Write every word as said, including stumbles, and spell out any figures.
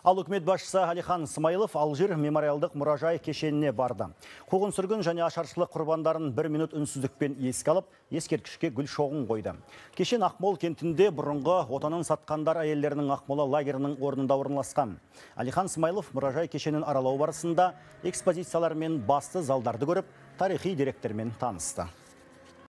Ал үкімет басшысы Алихан Смайылов Алжир мемориалдық мұражай кешеніне барды. Қуғын сүргін және ашаршылық құрбандарын бір минут үнсіздікпен еске алып, ескерткішке гүл шоғын қойды. Кешен Ақмол кентінде бұрынғы отанын сатқандар әйелдерінің Ақмола лагерінің орнында орналасқан. Алихан Смайылов мұражай кешенін аралау барысында экспозициялар мен басты залдарды көріп, тарихи деректермен танысты.